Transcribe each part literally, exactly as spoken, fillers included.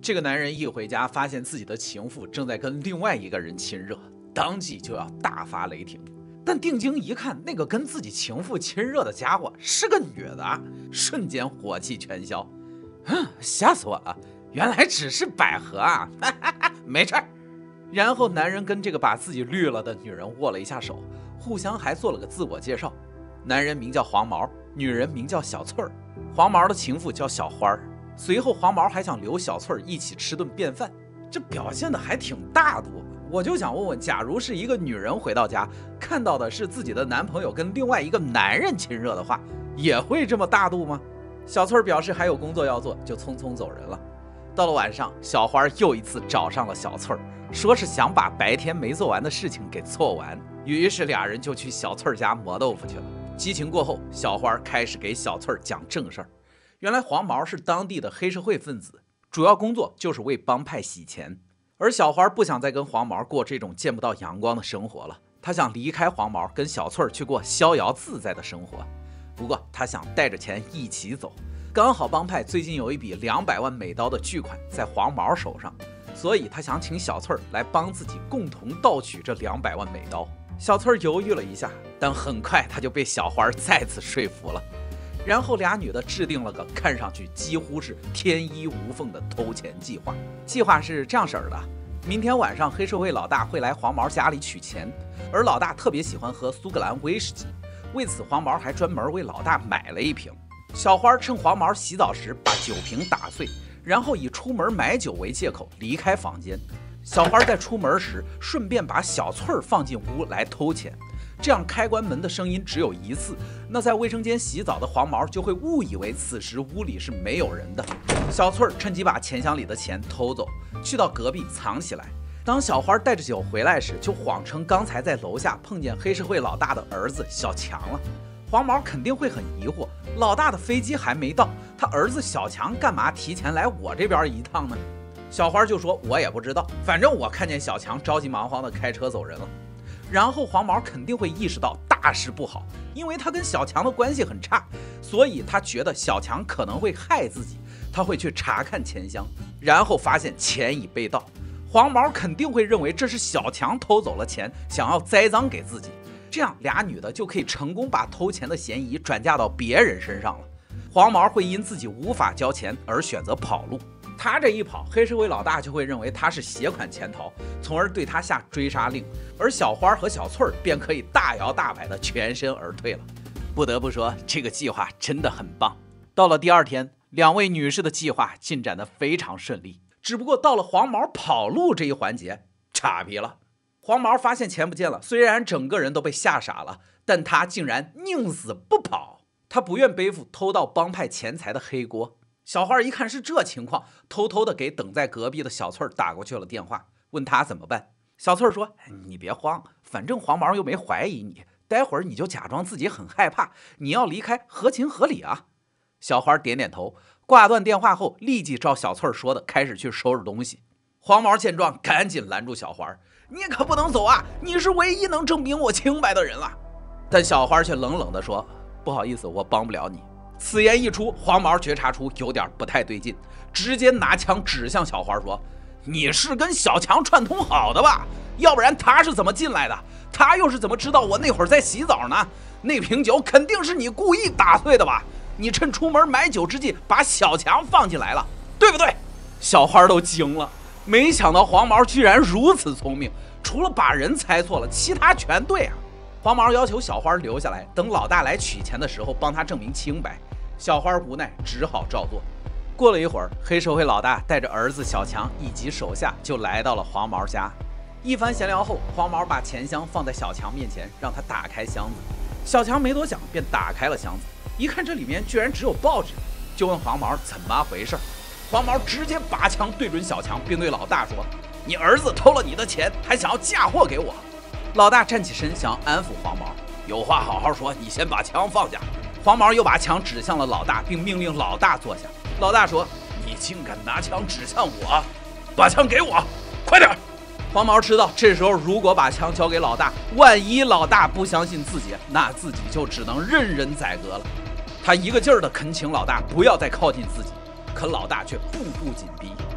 这个男人一回家，发现自己的情妇正在跟另外一个人亲热，当即就要大发雷霆。但定睛一看，那个跟自己情妇亲热的家伙是个女的啊，瞬间火气全消。嗯，吓死我了，原来只是百合啊，哈哈哈，没事儿。然后男人跟这个把自己绿了的女人握了一下手，互相还做了个自我介绍。男人名叫黄毛，女人名叫小翠儿。黄毛的情妇叫小花儿。随后黄毛还想留小翠儿一起吃顿便饭，这表现的还挺大度。我就想问问，假如是一个女人回到家，看到的是自己的男朋友跟另外一个男人亲热的话，也会这么大度吗？小翠儿表示还有工作要做，就匆匆走人了。到了晚上，小花又一次找上了小翠儿，说是想把白天没做完的事情给做完。于是俩人就去小翠儿家磨豆腐去了。激情过后，小花开始给小翠儿讲正事儿。原来黄毛是当地的黑社会分子，主要工作就是为帮派洗钱。而小花不想再跟黄毛过这种见不到阳光的生活了，她想离开黄毛，跟小翠儿去过逍遥自在的生活。不过她想带着钱一起走，刚好帮派最近有一笔两百万美刀的巨款在黄毛手上，所以她想请小翠儿来帮自己共同盗取这两百万美刀。小翠儿犹豫了一下，但很快她就被小花再次说服了。然后俩女的制定了个看上去几乎是天衣无缝的偷钱计划。计划是这样式儿的：明天晚上黑社会老大会来黄毛家里取钱，而老大特别喜欢喝苏格兰威士忌，为此黄毛还专门为老大买了一瓶。小花趁黄毛洗澡时把酒瓶打碎，然后以出门买酒为借口离开房间。小花在出门时顺便把小翠儿放进屋来偷钱。这样开关门的声音只有一次，那在卫生间洗澡的黄毛就会误以为此时屋里是没有人的。小翠儿趁机把钱箱里的钱偷走，去到隔壁藏起来。当小花带着酒回来时，就谎称刚才在楼下碰见黑社会老大的儿子小强了。黄毛肯定会很疑惑，老大的飞机还没到，他儿子小强干嘛提前来我这边一趟呢？小花就说我也不知道，反正我看见小强着急忙慌的开车走人了。然后黄毛肯定会意识到大事不好，因为他跟小强的关系很差，所以他觉得小强可能会害自己，他会去查看钱箱，然后发现钱已被盗。黄毛肯定会认为这是小强偷走了钱，想要栽赃给自己，这样俩女的就可以成功把偷钱的嫌疑转嫁到别人身上了。黄毛会因自己无法交钱而选择跑路，他这一跑，黑社会老大就会认为他是携款潜逃，从而对他下追杀令，而小花和小翠儿便可以大摇大摆的全身而退了。不得不说，这个计划真的很棒。到了第二天，两位女士的计划进展得非常顺利，只不过到了黄毛跑路这一环节，岔劈了。黄毛发现钱不见了，虽然整个人都被吓傻了，但他竟然宁死不跑，他不愿背负偷盗帮派钱财的黑锅。小花一看是这情况，偷偷的给等在隔壁的小翠儿打过去了电话，问他怎么办。小翠儿说：“你别慌，反正黄毛又没怀疑你，待会儿你就假装自己很害怕，你要离开合情合理啊。”小花点点头，挂断电话后，立即照小翠儿说的开始去收拾东西。黄毛见状，赶紧拦住小花：“你可不能走啊，你是唯一能证明我清白的人了。”但小花却冷冷地说：“不好意思，我帮不了你。”此言一出，黄毛觉察出有点不太对劲，直接拿枪指向小花说：“你是跟小强串通好的吧？要不然他是怎么进来的？他又是怎么知道我那会儿在洗澡呢？那瓶酒肯定是你故意打碎的吧？你趁出门买酒之际把小强放进来了，对不对？”小花都惊了，没想到黄毛居然如此聪明，除了把人猜错了，其他全对啊。黄毛要求小花留下来，等老大来取钱的时候帮他证明清白。小花无奈，只好照做。过了一会儿，黑社会老大带着儿子小强以及手下就来到了黄毛家。一番闲聊后，黄毛把钱箱放在小强面前，让他打开箱子。小强没多想，便打开了箱子，一看这里面居然只有报纸，就问黄毛怎么回事。黄毛直接拔枪对准小强，并对老大说：“你儿子偷了你的钱，还想要嫁祸给我。”老大站起身，想安抚黄毛：“有话好好说，你先把枪放下。”黄毛又把枪指向了老大，并命令老大坐下。老大说：“你竟敢拿枪指向我，把枪给我，快点！”黄毛知道，这时候如果把枪交给老大，万一老大不相信自己，那自己就只能任人宰割了。他一个劲儿地恳请老大不要再靠近自己，可老大却步步紧逼。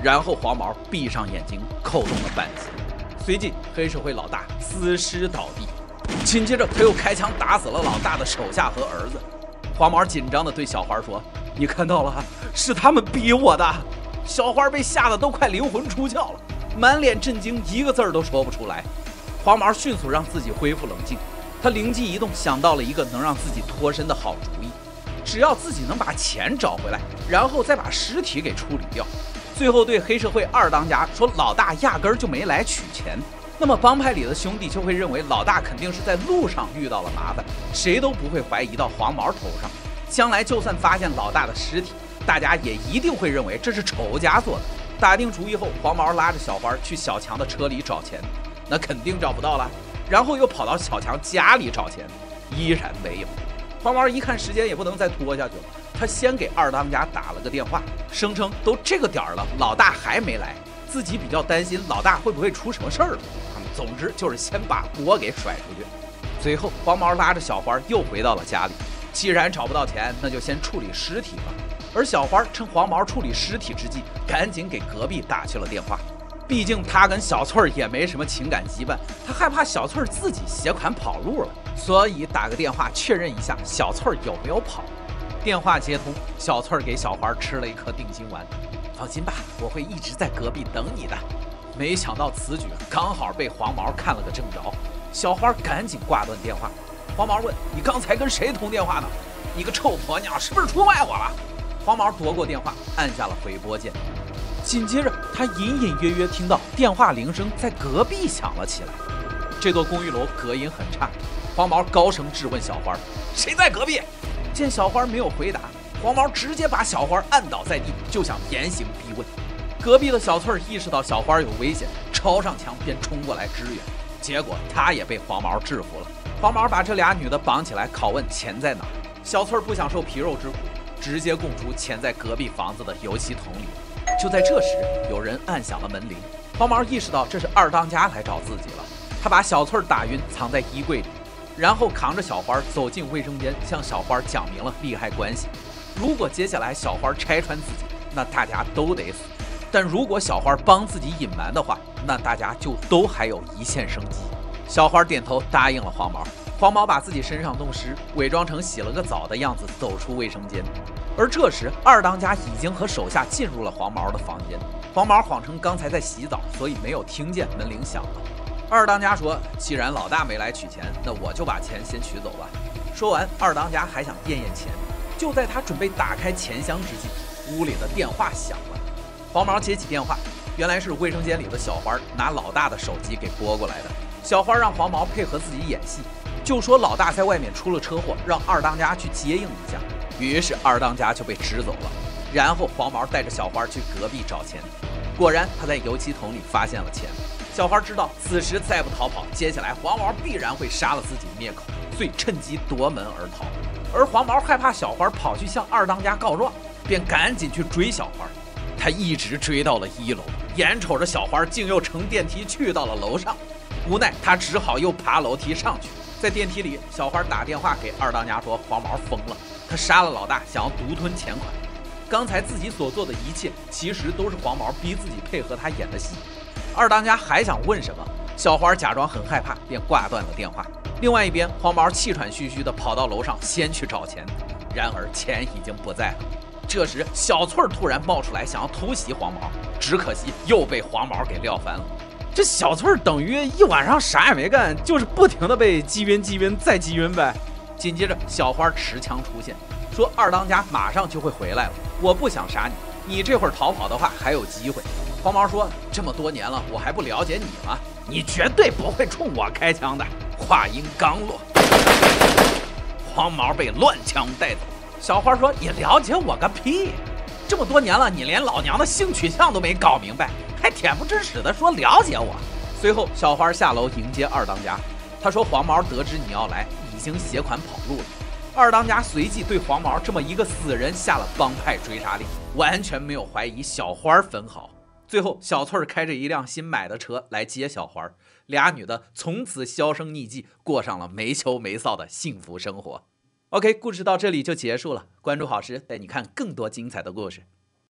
然后黄毛闭上眼睛，扣动了扳机，随即黑社会老大死尸倒地。紧接着他又开枪打死了老大的手下和儿子。黄毛紧张地对小花说：“你看到了，是他们逼我的。”小花被吓得都快灵魂出窍了，满脸震惊，一个字儿都说不出来。黄毛迅速让自己恢复冷静，他灵机一动，想到了一个能让自己脱身的好主意。只要自己能把钱找回来，然后再把尸体给处理掉，最后对黑社会二当家说老大压根儿就没来取钱，那么帮派里的兄弟就会认为老大肯定是在路上遇到了麻烦，谁都不会怀疑到黄毛头上。将来就算发现老大的尸体，大家也一定会认为这是仇家做的。打定主意后，黄毛拉着小花去小强的车里找钱，那肯定找不到了，然后又跑到小强家里找钱，依然没有。黄毛一看时间也不能再拖下去了，他先给二当家打了个电话，声称都这个点儿了，老大还没来，自己比较担心老大会不会出什么事儿了。总之就是先把锅给甩出去。随后黄毛拉着小花又回到了家里，既然找不到钱，那就先处理尸体吧。而小花趁黄毛处理尸体之际，赶紧给隔壁打去了电话。毕竟他跟小翠儿也没什么情感羁绊，他害怕小翠儿自己携款跑路了，所以打个电话确认一下小翠儿有没有跑。电话接通，小翠儿给小花吃了一颗定心丸，放心吧，我会一直在隔壁等你的。没想到此举刚好被黄毛看了个正着，小花赶紧挂断电话。黄毛问：“你刚才跟谁通电话呢？你个臭婆娘，是不是出卖我了？”黄毛夺过电话，按下了回拨键。紧接着，他隐隐约约听到电话铃声在隔壁响了起来。这座公寓楼隔音很差，黄毛高声质问小花：“谁在隔壁？”见小花没有回答，黄毛直接把小花按倒在地，就想严刑逼问。隔壁的小翠儿意识到小花有危险，抄上枪便冲过来支援，结果她也被黄毛制服了。黄毛把这俩女的绑起来拷问钱在哪。小翠儿不想受皮肉之苦，直接供出钱在隔壁房子的油漆桶里。就在这时，有人按响了门铃。黄毛意识到这是二当家来找自己了，他把小翠儿打晕，藏在衣柜里，然后扛着小花走进卫生间，向小花讲明了利害关系。如果接下来小花拆穿自己，那大家都得死。但如果小花帮自己隐瞒的话，那大家就都还有一线生机。小花点头答应了黄毛。黄毛把自己身上弄湿，伪装成洗了个澡的样子走出卫生间。而这时二当家已经和手下进入了黄毛的房间。黄毛谎称刚才在洗澡，所以没有听见门铃响了。二当家说：“既然老大没来取钱，那我就把钱先取走吧。”说完，二当家还想验验钱。就在他准备打开钱箱之际，屋里的电话响了。黄毛接起电话，原来是卫生间里的小花拿老大的手机给拨过来的。小花让黄毛配合自己演戏，就说老大在外面出了车祸，让二当家去接应一下。于是二当家就被支走了。然后黄毛带着小花去隔壁找钱，果然他在油漆桶里发现了钱。小花知道此时再不逃跑，接下来黄毛必然会杀了自己灭口，所以趁机夺门而逃。而黄毛害怕小花跑去向二当家告状，便赶紧去追小花。他一直追到了一楼，眼瞅着小花竟又乘电梯去到了楼上，无奈他只好又爬楼梯上去。在电梯里，小花打电话给二当家说黄毛疯了，他杀了老大，想要独吞钱款。刚才自己所做的一切，其实都是黄毛逼自己配合他演的戏。二当家还想问什么，小花假装很害怕，便挂断了电话。另外一边，黄毛气喘吁吁地跑到楼上，先去找钱，然而钱已经不在了。这时，小翠儿突然冒出来，想要偷袭黄毛，只可惜又被黄毛给撂翻了。这小翠儿等于一晚上啥也没干，就是不停地被击晕、击晕再击晕呗。紧接着，小花持枪出现，说二当家马上就会回来了，我不想杀你，你这会儿逃跑的话还有机会。黄毛说：“这么多年了，我还不了解你吗？你绝对不会冲我开枪的。”话音刚落，黄毛被乱枪带走。小花说：“你了解我个屁！这么多年了，你连老娘的性取向都没搞明白，还恬不知耻地说了解我。”随后，小花下楼迎接二当家。他说：“黄毛得知你要来，已经携款跑路了。”二当家随即对黄毛这么一个死人下了帮派追杀令，完全没有怀疑小花分毫。最后，小翠儿开着一辆新买的车来接小花，俩女的从此销声匿迹，过上了没羞没臊的幸福生活。OK， 故事到这里就结束了。关注好时，带你看更多精彩的故事。